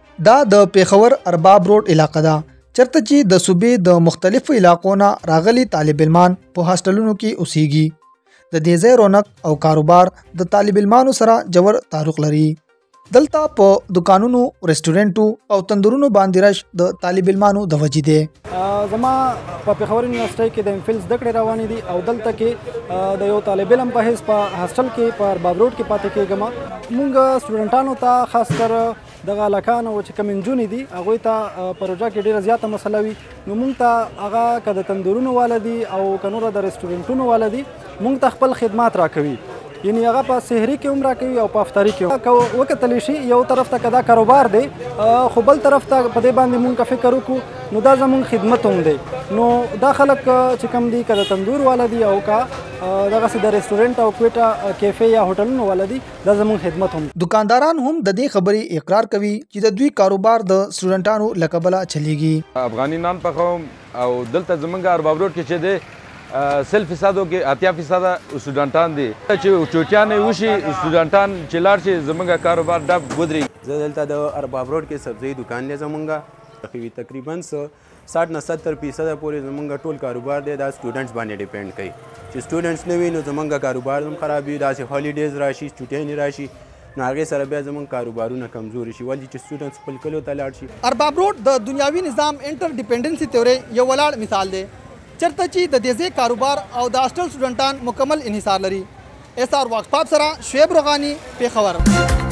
دا د پیښور ارباب روډ علاقه ده چرته چې د صوبې د مختلفو علاقو نه راغلي طالب علمان په هاسټلونو کې اوسېږي. د دې ځای رونق او کاروبار د طالب علمانو سره جوړ تعلق لري. دلته په دکانونو، ریسټورنټو او تندورونو باندې رش د طالب علمانو د وجې دی. زما په پیښور یونیورسيټي کې د امفیل زده کړې روانې دي او دلته کې د یو طالب علم په حیث په هاسټل کې په ارباب روډ کې پاتې کېږم. مونږ سټوډنټانو ته خاص کر دغه هلکانو چې کوم نجونې دي هغوی ته پروژه کې ډېره زیاته مسله وي نو مونږ ته هغه که د تندورونو والا دي او که نوره د ریسټورنټونو والا دي مونږ ته خپل خدمات راکوي. یعنی هغه په سحري کې هم راکوي او په افطاري کې هم. وکتلی شي یو طرف ته که دا کاروبار دی خو بل طرف ته په دې باندې مونږ فکر وکړو نو دا زمونږ خدمت هم دی. نو دا خلک چې کوم دي که د تندور والا دي او که دغسې د ریسټورنټ او کویټه کیفې یا هوټلونو والا دي دا زمونږ خدمت هم. دکانداران هم د دې خبرې اقرار کوي چې د دوی کاروبار د سټوډنټانو له کبله چلیږي. افغاني نان پخوم او دلته زمونږ ارباب روډ کې چې دی 100% کې 80% سټوډنټان دي چې چوټیانې وشي سټوډنټان چې لاړ شي زمونږ کاروبار ډب ودرېږي. زه دلته د ارباب روډ کې سبزی دکان دی زمونږ تقریبا 60 نه 70% پورې زمونږ ټول کاروبار دی دا سټوډنټس باندې ډیپینډ کوي چې سټوډنټس نه وي نو زمونږ کاروبار هم خراب وي. داسې هالیډیز راشي چوټیانې راشي نو هغې سره بیا زمونږ کاروبارونه کمزوري شي ولې چې سټوډنټس خپل کلیو ته لاړ شي. ارباب روډ د دنیاوي نظام انټر ډیپینډنسي تیوري یو ولاړ مثال دی چرته چې د دې ځای کاروبار او د هاسټل سټوډنټان مکمل انحصار لري. SR واکس پاپ سره شعیب روغاني پیښور.